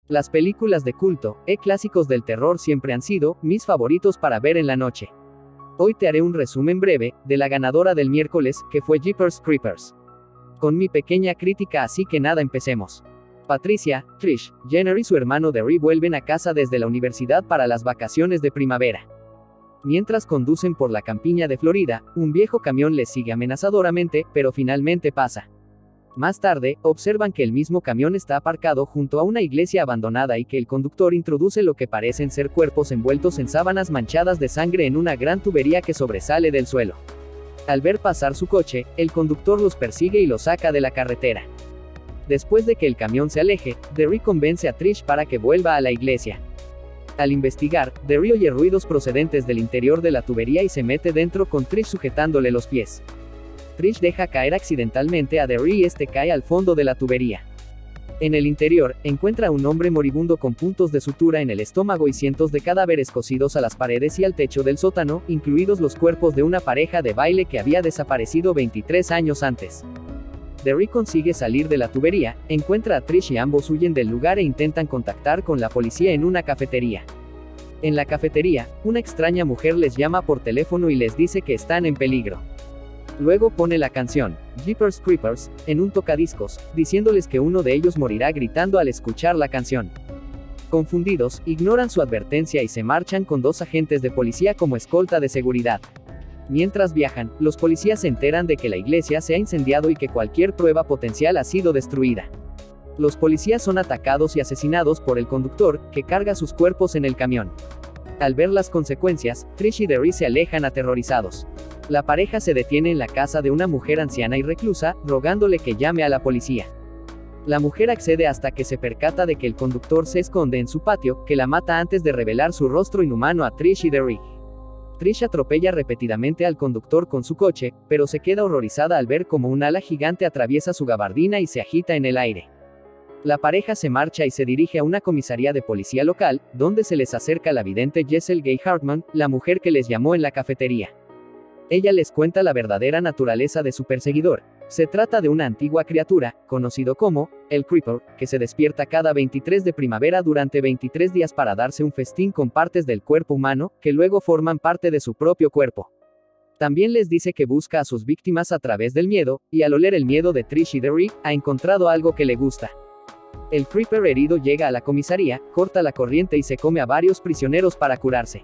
Las películas de culto, clásicos del terror siempre han sido mis favoritos para ver en la noche. Hoy te haré un resumen breve de la ganadora del miércoles, que fue Jeepers Creepers. Con mi pequeña crítica, así que nada, empecemos. Patricia, Trish, Jenner y su hermano Derry vuelven a casa desde la universidad para las vacaciones de primavera. Mientras conducen por la campiña de Florida, un viejo camión les sigue amenazadoramente, pero finalmente pasa. Más tarde, observan que el mismo camión está aparcado junto a una iglesia abandonada y que el conductor introduce lo que parecen ser cuerpos envueltos en sábanas manchadas de sangre en una gran tubería que sobresale del suelo. Al ver pasar su coche, el conductor los persigue y los saca de la carretera. Después de que el camión se aleje, Derry convence a Trish para que vuelva a la iglesia. Al investigar, Derry oye ruidos procedentes del interior de la tubería y se mete dentro con Trish sujetándole los pies. Trish deja caer accidentalmente a Derry y este cae al fondo de la tubería. En el interior, encuentra a un hombre moribundo con puntos de sutura en el estómago y cientos de cadáveres cosidos a las paredes y al techo del sótano, incluidos los cuerpos de una pareja de baile que había desaparecido 23 años antes. Derry consigue salir de la tubería, encuentra a Trish y ambos huyen del lugar e intentan contactar con la policía en una cafetería. En la cafetería, una extraña mujer les llama por teléfono y les dice que están en peligro. Luego pone la canción, Jeepers Creepers, en un tocadiscos, diciéndoles que uno de ellos morirá gritando al escuchar la canción. Confundidos, ignoran su advertencia y se marchan con 2 agentes de policía como escolta de seguridad. Mientras viajan, los policías se enteran de que la iglesia se ha incendiado y que cualquier prueba potencial ha sido destruida. Los policías son atacados y asesinados por el conductor, que carga sus cuerpos en el camión. Al ver las consecuencias, Trish y Derry se alejan aterrorizados. La pareja se detiene en la casa de una mujer anciana y reclusa, rogándole que llame a la policía. La mujer accede hasta que se percata de que el conductor se esconde en su patio, que la mata antes de revelar su rostro inhumano a Trish y Derry. Trish atropella repetidamente al conductor con su coche, pero se queda horrorizada al ver cómo un ala gigante atraviesa su gabardina y se agita en el aire. La pareja se marcha y se dirige a una comisaría de policía local, donde se les acerca la vidente Jessel Gay Hartman, la mujer que les llamó en la cafetería. Ella les cuenta la verdadera naturaleza de su perseguidor. Se trata de una antigua criatura, conocido como el Creeper, que se despierta cada 23 de primavera durante 23 días para darse un festín con partes del cuerpo humano, que luego forman parte de su propio cuerpo. También les dice que busca a sus víctimas a través del miedo, y al oler el miedo de Trish y Derry, ha encontrado algo que le gusta. El Creeper herido llega a la comisaría, corta la corriente y se come a varios prisioneros para curarse.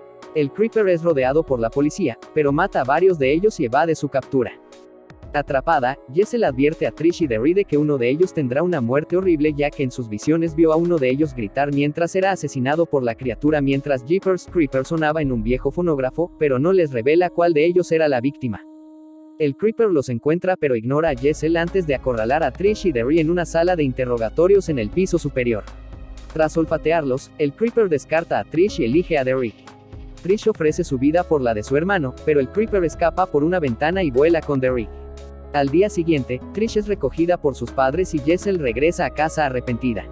El Creeper es rodeado por la policía, pero mata a varios de ellos y evade su captura. Atrapada, Jessel advierte a Trish y Derry de que uno de ellos tendrá una muerte horrible, ya que en sus visiones vio a uno de ellos gritar mientras era asesinado por la criatura mientras Jeepers Creepers sonaba en un viejo fonógrafo, pero no les revela cuál de ellos era la víctima. El Creeper los encuentra pero ignora a Jessel antes de acorralar a Trish y Derry en una sala de interrogatorios en el piso superior. Tras olfatearlos, el Creeper descarta a Trish y elige a Derry. Trish ofrece su vida por la de su hermano, pero el Creeper escapa por una ventana y vuela con Derry. Al día siguiente, Trish es recogida por sus padres y Jessel regresa a casa arrepentida.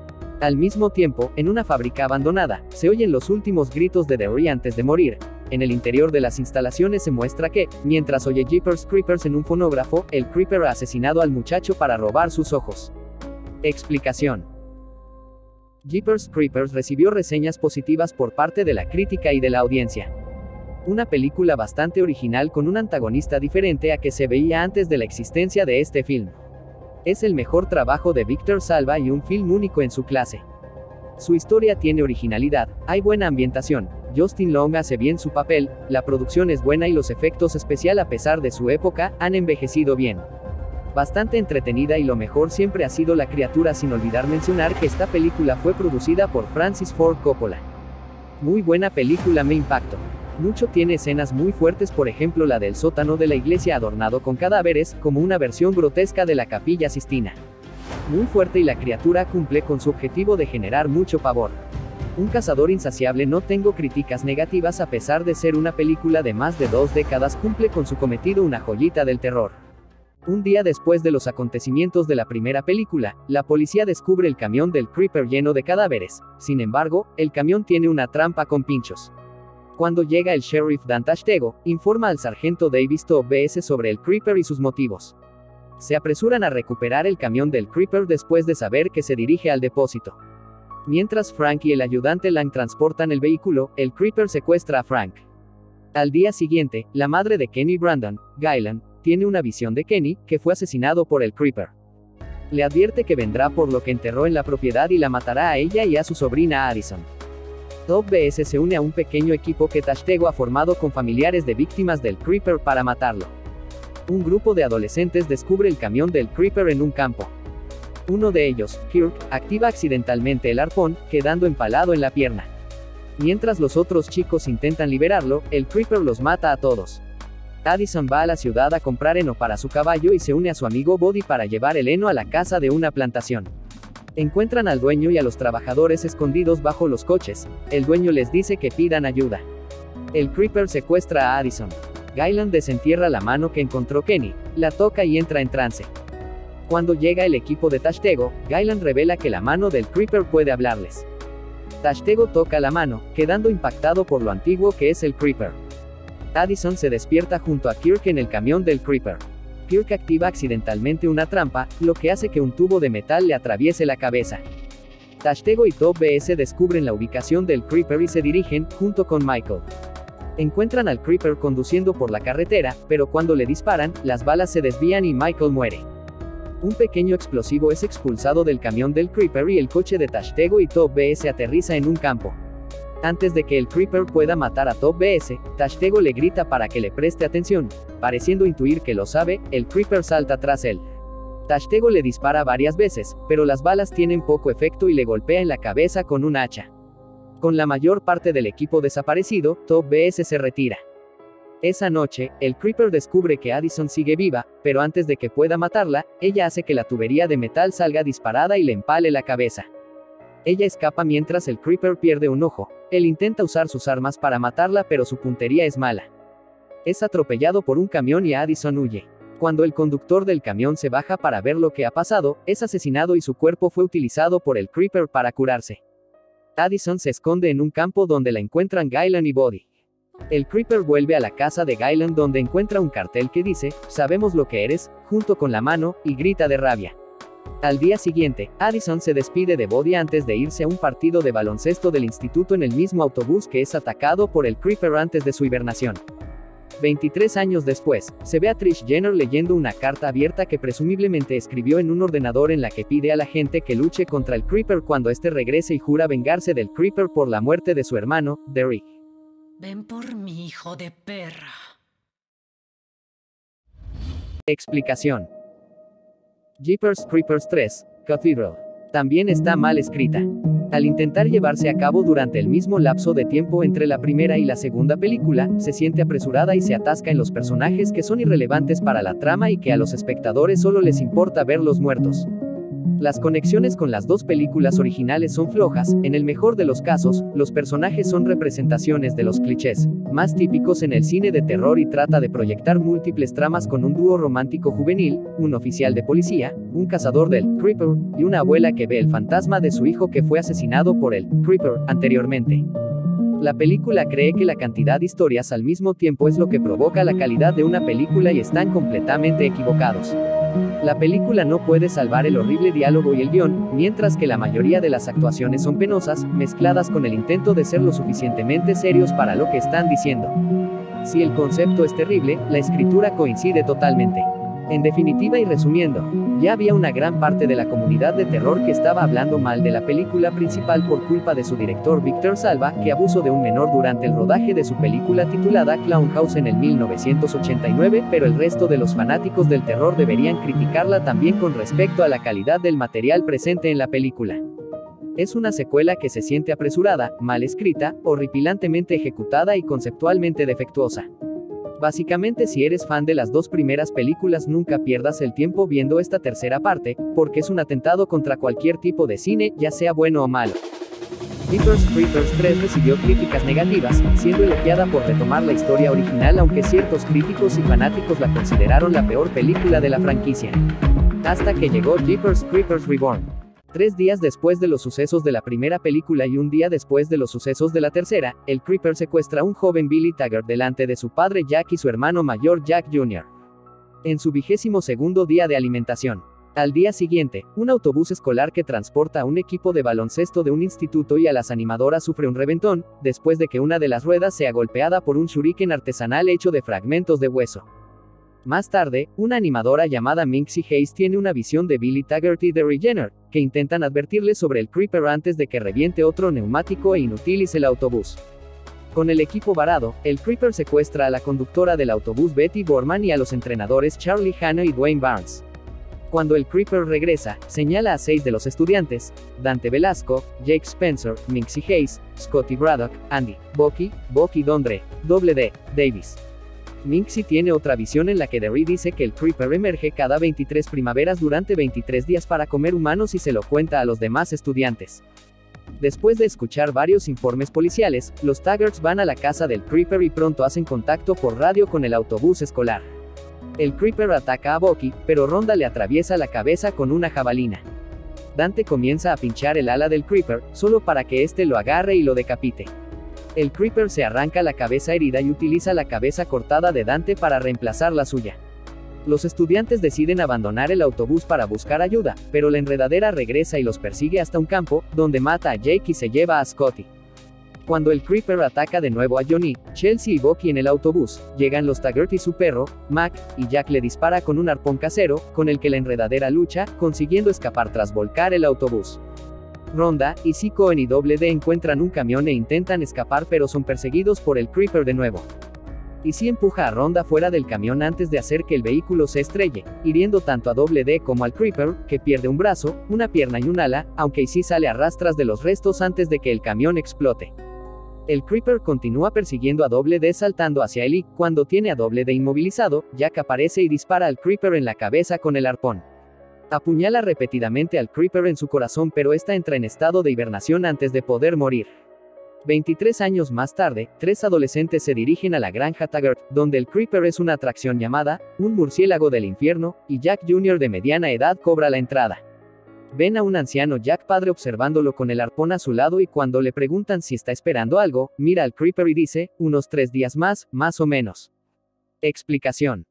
Al mismo tiempo, en una fábrica abandonada, se oyen los últimos gritos de Derry antes de morir. En el interior de las instalaciones se muestra que, mientras oye Jeepers Creepers en un fonógrafo, el Creeper ha asesinado al muchacho para robar sus ojos. Explicación. Jeepers Creepers recibió reseñas positivas por parte de la crítica y de la audiencia. Una película bastante original con un antagonista diferente a que se veía antes de la existencia de este film. Es el mejor trabajo de Victor Salva y un film único en su clase. Su historia tiene originalidad, hay buena ambientación, Justin Long hace bien su papel, la producción es buena y los efectos especiales a pesar de su época, han envejecido bien. Bastante entretenida y lo mejor siempre ha sido la criatura, sin olvidar mencionar que esta película fue producida por Francis Ford Coppola. Muy buena película, me impactó. Mucho, tiene escenas muy fuertes, por ejemplo la del sótano de la iglesia adornado con cadáveres, como una versión grotesca de la Capilla Sistina. Muy fuerte y la criatura cumple con su objetivo de generar mucho pavor. Un cazador insaciable, no tengo críticas negativas a pesar de ser una película de más de 2 décadas, cumple con su cometido, una joyita del terror. Un día después de los acontecimientos de la primera película, la policía descubre el camión del Creeper lleno de cadáveres. Sin embargo, el camión tiene una trampa con pinchos. Cuando llega el sheriff Dan Tashtego, informa al sargento Davis Tobias sobre el Creeper y sus motivos. Se apresuran a recuperar el camión del Creeper después de saber que se dirige al depósito. Mientras Frank y el ayudante Lang transportan el vehículo, el Creeper secuestra a Frank. Al día siguiente, la madre de Kenny Brandon, Guyland, tiene una visión de Kenny, que fue asesinado por el Creeper. Le advierte que vendrá por lo que enterró en la propiedad y la matará a ella y a su sobrina Addison. Top BS se une a un pequeño equipo que Tashtego ha formado con familiares de víctimas del Creeper para matarlo. Un grupo de adolescentes descubre el camión del Creeper en un campo. Uno de ellos, Kirk, activa accidentalmente el arpón, quedando empalado en la pierna. Mientras los otros chicos intentan liberarlo, el Creeper los mata a todos. Addison va a la ciudad a comprar heno para su caballo y se une a su amigo Buddy para llevar el heno a la casa de una plantación. Encuentran al dueño y a los trabajadores escondidos bajo los coches. El dueño les dice que pidan ayuda. El Creeper secuestra a Addison. Guyland desentierra la mano que encontró Kenny, la toca y entra en trance. Cuando llega el equipo de Tashtego, Guyland revela que la mano del Creeper puede hablarles. Tashtego toca la mano, quedando impactado por lo antiguo que es el Creeper. Addison se despierta junto a Kirk en el camión del Creeper. Kirk activa accidentalmente una trampa, lo que hace que un tubo de metal le atraviese la cabeza. Tashtego y Top BS descubren la ubicación del Creeper y se dirigen, junto con Michael. Encuentran al Creeper conduciendo por la carretera, pero cuando le disparan, las balas se desvían y Michael muere. Un pequeño explosivo es expulsado del camión del Creeper y el coche de Tashtego y Top BS aterriza en un campo. Antes de que el Creeper pueda matar a Top BS, Tashtego le grita para que le preste atención. Pareciendo intuir que lo sabe, el Creeper salta tras él. Tashtego le dispara varias veces, pero las balas tienen poco efecto y le golpea en la cabeza con un hacha. Con la mayor parte del equipo desaparecido, Top BS se retira. Esa noche, el Creeper descubre que Addison sigue viva, pero antes de que pueda matarla, ella hace que la tubería de metal salga disparada y le empale la cabeza. Ella escapa mientras el Creeper pierde un ojo. Él intenta usar sus armas para matarla pero su puntería es mala. Es atropellado por un camión y Addison huye. Cuando el conductor del camión se baja para ver lo que ha pasado, es asesinado y su cuerpo fue utilizado por el Creeper para curarse. Addison se esconde en un campo donde la encuentran Guyland y Buddy. El Creeper vuelve a la casa de Guyland donde encuentra un cartel que dice, "Sabemos lo que eres", junto con la mano, y grita de rabia. Al día siguiente, Addison se despide de Buddy antes de irse a un partido de baloncesto del instituto en el mismo autobús que es atacado por el Creeper antes de su hibernación. 23 años después, se ve a Trish Jenner leyendo una carta abierta que presumiblemente escribió en un ordenador en la que pide a la gente que luche contra el Creeper cuando este regrese y jura vengarse del Creeper por la muerte de su hermano, Derek. Ven por mi hijo de perra. Explicación. Jeepers Creepers 3, Cathedral. También está mal escrita. Al intentar llevarse a cabo durante el mismo lapso de tiempo entre la primera y la segunda película, se siente apresurada y se atasca en los personajes que son irrelevantes para la trama y que a los espectadores solo les importa verlos muertos. Las conexiones con las dos películas originales son flojas, en el mejor de los casos, los personajes son representaciones de los clichés más típicos en el cine de terror y trata de proyectar múltiples tramas con un dúo romántico juvenil, un oficial de policía, un cazador del Creeper, y una abuela que ve el fantasma de su hijo que fue asesinado por el Creeper anteriormente. La película cree que la cantidad de historias al mismo tiempo es lo que provoca la calidad de una película y están completamente equivocados. La película no puede salvar el horrible diálogo y el guión, mientras que la mayoría de las actuaciones son penosas, mezcladas con el intento de ser lo suficientemente serios para lo que están diciendo. Si el concepto es terrible, la escritura coincide totalmente. En definitiva y resumiendo, ya había una gran parte de la comunidad de terror que estaba hablando mal de la película principal por culpa de su director Victor Salva, que abusó de un menor durante el rodaje de su película titulada Clown House en el 1989, pero el resto de los fanáticos del terror deberían criticarla también con respecto a la calidad del material presente en la película. Es una secuela que se siente apresurada, mal escrita, horripilantemente ejecutada y conceptualmente defectuosa. Básicamente, si eres fan de las dos primeras películas, nunca pierdas el tiempo viendo esta tercera parte, porque es un atentado contra cualquier tipo de cine, ya sea bueno o malo. Jeepers Creepers 3 recibió críticas negativas, siendo elogiada por retomar la historia original, aunque ciertos críticos y fanáticos la consideraron la peor película de la franquicia. Hasta que llegó Jeepers Creepers Reborn. 3 días después de los sucesos de la primera película y un día después de los sucesos de la tercera, el Creeper secuestra a un joven Billy Taggart delante de su padre Jack y su hermano mayor Jack Jr. En su 22º día de alimentación. Al día siguiente, un autobús escolar que transporta a un equipo de baloncesto de un instituto y a las animadoras sufre un reventón, después de que una de las ruedas sea golpeada por un shuriken artesanal hecho de fragmentos de hueso. Más tarde, una animadora llamada Minxie Hayes tiene una visión de Billy Taggart y The Regener, que intentan advertirle sobre el Creeper antes de que reviente otro neumático e inutilice el autobús. Con el equipo varado, el Creeper secuestra a la conductora del autobús Betty Borman y a los entrenadores Charlie Hanna y Dwayne Barnes. Cuando el Creeper regresa, señala a 6 de los estudiantes: Dante Velasco, Jake Spencer, Minxie Hayes, Scotty Braddock, Andy, Bucky Dondre, D. Davis. Minxie tiene otra visión en la que Derry dice que el Creeper emerge cada 23 primaveras durante 23 días para comer humanos y se lo cuenta a los demás estudiantes. Después de escuchar varios informes policiales, los Taggarts van a la casa del Creeper y pronto hacen contacto por radio con el autobús escolar. El Creeper ataca a Bucky, pero Rhonda le atraviesa la cabeza con una jabalina. Dante comienza a pinchar el ala del Creeper, solo para que éste lo agarre y lo decapite. El Creeper se arranca la cabeza herida y utiliza la cabeza cortada de Dante para reemplazar la suya. Los estudiantes deciden abandonar el autobús para buscar ayuda, pero la enredadera regresa y los persigue hasta un campo, donde mata a Jake y se lleva a Scotty. Cuando el Creeper ataca de nuevo a Johnny, Chelsea y Bucky en el autobús, llegan los Taggart y su perro, Mac, y Jack le dispara con un arpón casero, con el que la enredadera lucha, consiguiendo escapar tras volcar el autobús. Rhonda, Izzy Cohen y D encuentran un camión e intentan escapar pero son perseguidos por el Creeper de nuevo. Izzy empuja a Rhonda fuera del camión antes de hacer que el vehículo se estrelle, hiriendo tanto a D como al Creeper, que pierde un brazo, una pierna y un ala, aunque Izzy sale a rastras de los restos antes de que el camión explote. El Creeper continúa persiguiendo a D saltando hacia él y, cuando tiene a D inmovilizado, Jack aparece y dispara al Creeper en la cabeza con el arpón. Apuñala repetidamente al Creeper en su corazón pero ésta entra en estado de hibernación antes de poder morir. 23 años más tarde, 3 adolescentes se dirigen a la granja Taggart, donde el Creeper es una atracción llamada, un murciélago del infierno, y Jack Jr. de mediana edad cobra la entrada. Ven a un anciano Jack padre observándolo con el arpón a su lado y cuando le preguntan si está esperando algo, mira al Creeper y dice, unos 3 días más o menos. Explicación.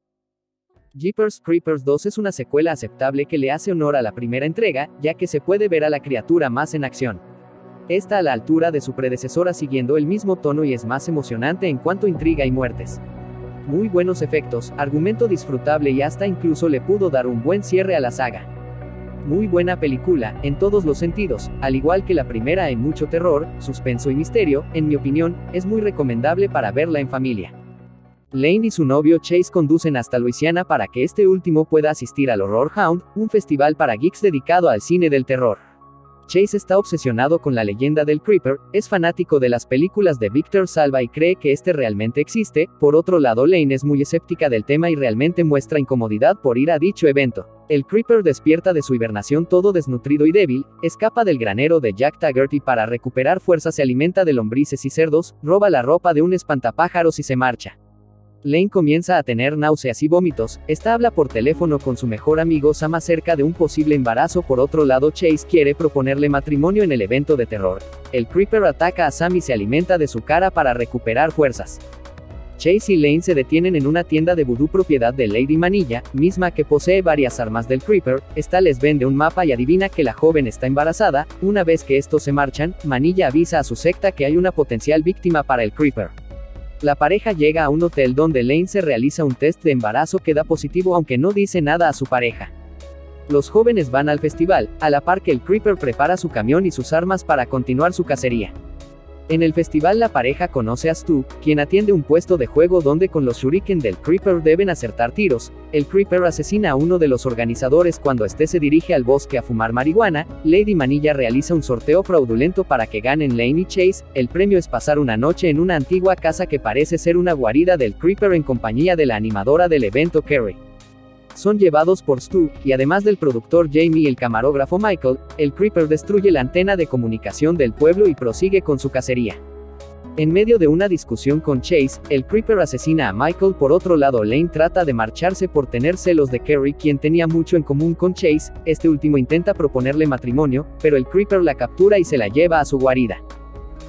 Jeepers Creepers 2 es una secuela aceptable que le hace honor a la primera entrega, ya que se puede ver a la criatura más en acción. Está a la altura de su predecesora siguiendo el mismo tono y es más emocionante en cuanto a intriga y muertes. Muy buenos efectos, argumento disfrutable y hasta incluso le pudo dar un buen cierre a la saga. Muy buena película, en todos los sentidos, al igual que la primera en mucho terror, suspenso y misterio, en mi opinión, es muy recomendable para verla en familia. Lane y su novio Chase conducen hasta Luisiana para que este último pueda asistir al Horror Hound, un festival para geeks dedicado al cine del terror. Chase está obsesionado con la leyenda del Creeper, es fanático de las películas de Victor Salva y cree que este realmente existe. Por otro lado, Lane es muy escéptica del tema y realmente muestra incomodidad por ir a dicho evento. El Creeper despierta de su hibernación todo desnutrido y débil, escapa del granero de Jack Taggart y para recuperar fuerzas se alimenta de lombrices y cerdos, roba la ropa de un espantapájaros y se marcha. Lane comienza a tener náuseas y vómitos, habla por teléfono con su mejor amigo Sam acerca de un posible embarazo. Por otro lado, Chase quiere proponerle matrimonio en el evento de terror. El Creeper ataca a Sam y se alimenta de su cara para recuperar fuerzas. Chase y Lane se detienen en una tienda de vudú propiedad de Lady Manilla, misma que posee varias armas del Creeper. Esta les vende un mapa y adivina que la joven está embarazada. Una vez que estos se marchan, Manilla avisa a su secta que hay una potencial víctima para el Creeper. La pareja llega a un hotel donde Lane se realiza un test de embarazo que da positivo aunque no dice nada a su pareja. Los jóvenes van al festival, a la par que el Creeper prepara su camión y sus armas para continuar su cacería. En el festival la pareja conoce a Stu, quien atiende un puesto de juego donde con los shuriken del Creeper deben acertar tiros. El Creeper asesina a uno de los organizadores cuando este se dirige al bosque a fumar marihuana. Lady Manilla realiza un sorteo fraudulento para que ganen Lane y Chase. El premio es pasar una noche en una antigua casa que parece ser una guarida del Creeper en compañía de la animadora del evento Carrie. Son llevados por Stu, y además del productor Jamie y el camarógrafo Michael, el Creeper destruye la antena de comunicación del pueblo y prosigue con su cacería. En medio de una discusión con Chase, el Creeper asesina a Michael. Por otro lado, Lane trata de marcharse por tener celos de Carrie, quien tenía mucho en común con Chase. Este último intenta proponerle matrimonio, pero el Creeper la captura y se la lleva a su guarida.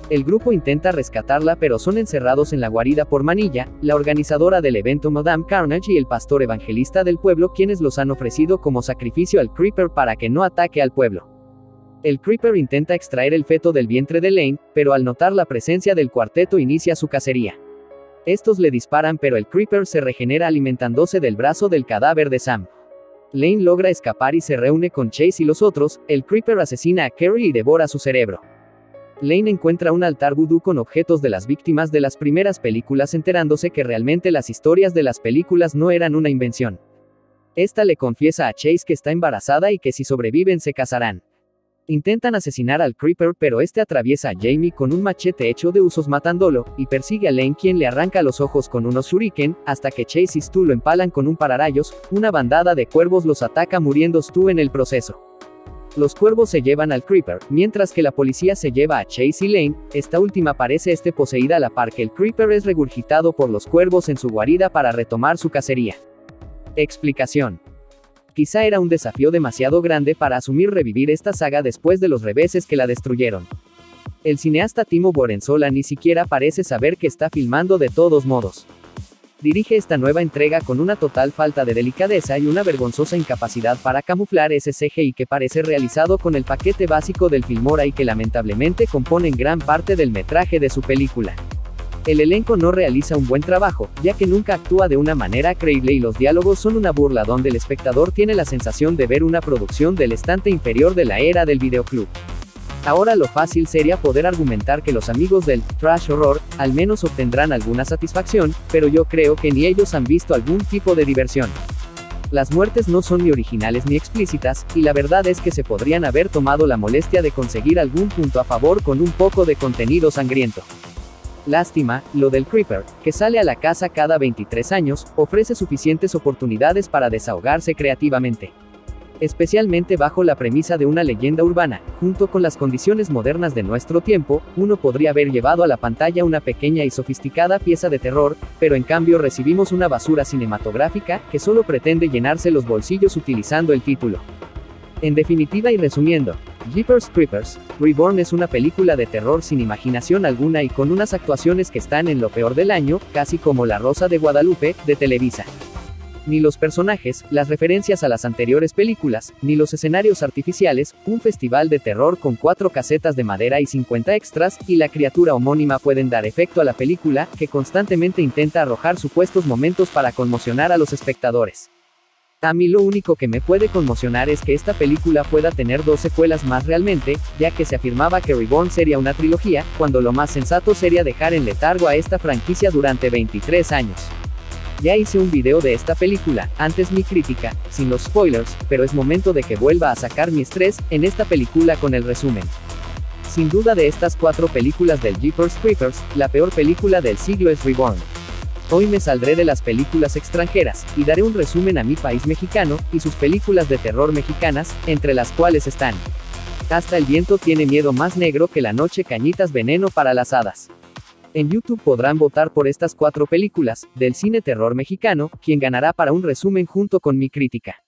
El grupo intenta rescatarla pero son encerrados en la guarida por Manilla, la organizadora del evento Madame Carnage y el pastor evangelista del pueblo, quienes los han ofrecido como sacrificio al Creeper para que no ataque al pueblo. El Creeper intenta extraer el feto del vientre de Lane, pero al notar la presencia del cuarteto inicia su cacería. Estos le disparan pero el Creeper se regenera alimentándose del brazo del cadáver de Sam. Lane logra escapar y se reúne con Chase y los otros. El Creeper asesina a Carrie y devora su cerebro. Lane encuentra un altar vudú con objetos de las víctimas de las primeras películas, enterándose que realmente las historias de las películas no eran una invención. Esta le confiesa a Chase que está embarazada y que si sobreviven se casarán. Intentan asesinar al Creeper pero este atraviesa a Jamie con un machete hecho de usos matándolo, y persigue a Lane, quien le arranca los ojos con unos shuriken, hasta que Chase y Stu lo empalan con un pararrayos. Una bandada de cuervos los ataca, muriendo Stu en el proceso. Los cuervos se llevan al Creeper, mientras que la policía se lleva a Chase y Lane. Esta última parece poseída a la par que el Creeper es regurgitado por los cuervos en su guarida para retomar su cacería. Explicación. Quizá era un desafío demasiado grande para asumir revivir esta saga después de los reveses que la destruyeron. El cineasta Timo Borensola ni siquiera parece saber que está filmando de todos modos. Dirige esta nueva entrega con una total falta de delicadeza y una vergonzosa incapacidad para camuflar ese CGI que parece realizado con el paquete básico del Filmora y que lamentablemente componen gran parte del metraje de su película. El elenco no realiza un buen trabajo, ya que nunca actúa de una manera creíble y los diálogos son una burla donde el espectador tiene la sensación de ver una producción del estante inferior de la era del videoclub. Ahora lo fácil sería poder argumentar que los amigos del trash horror al menos obtendrán alguna satisfacción, pero yo creo que ni ellos han visto algún tipo de diversión. Las muertes no son ni originales ni explícitas, y la verdad es que se podrían haber tomado la molestia de conseguir algún punto a favor con un poco de contenido sangriento. Lástima, lo del Creeper, que sale a la casa cada 23 años, ofrece suficientes oportunidades para desahogarse creativamente. Especialmente bajo la premisa de una leyenda urbana, junto con las condiciones modernas de nuestro tiempo, uno podría haber llevado a la pantalla una pequeña y sofisticada pieza de terror, pero en cambio recibimos una basura cinematográfica, que solo pretende llenarse los bolsillos utilizando el título. En definitiva y resumiendo, Jeepers Creepers Reborn es una película de terror sin imaginación alguna y con unas actuaciones que están en lo peor del año, casi como La Rosa de Guadalupe, de Televisa. Ni los personajes, las referencias a las anteriores películas, ni los escenarios artificiales, un festival de terror con 4 casetas de madera y 50 extras, y la criatura homónima pueden dar efecto a la película, que constantemente intenta arrojar supuestos momentos para conmocionar a los espectadores. A mí lo único que me puede conmocionar es que esta película pueda tener 2 secuelas más realmente, ya que se afirmaba que Reborn sería una trilogía, cuando lo más sensato sería dejar en letargo a esta franquicia durante 23 años. Ya hice un video de esta película, antes mi crítica, sin los spoilers, pero es momento de que vuelva a sacar mi estrés en esta película con el resumen. Sin duda de estas 4 películas del Jeepers Creepers, la peor película del siglo es Reborn. Hoy me saldré de las películas extranjeras, y daré un resumen a mi país mexicano, y sus películas de terror mexicanas, entre las cuales están Hasta el viento tiene miedo, Más negro que la noche, Cañitas, Veneno para las hadas. En YouTube podrán votar por estas 4 películas, del cine terror mexicano, quien ganará para un resumen junto con mi crítica.